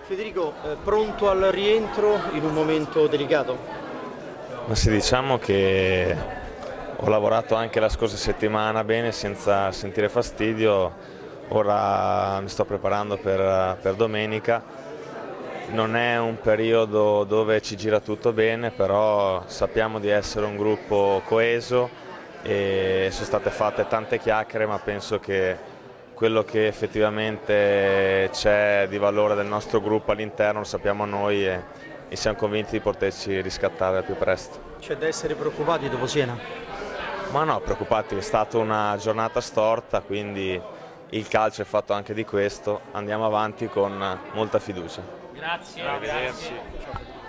Federico, pronto al rientro in un momento delicato? Ma sì, diciamo che ho lavorato anche la scorsa settimana bene senza sentire fastidio, ora mi sto preparando per domenica. Non è un periodo dove ci gira tutto bene, però sappiamo di essere un gruppo coeso e sono state fatte tante chiacchiere, ma penso che quello che effettivamente c'è di valore del nostro gruppo all'interno lo sappiamo noi e siamo convinti di poterci riscattare al più presto. C'è da essere preoccupati dopo Siena? Ma no, preoccupati, è stata una giornata storta, quindi il calcio è fatto anche di questo, andiamo avanti con molta fiducia. Grazie. Arrivederci.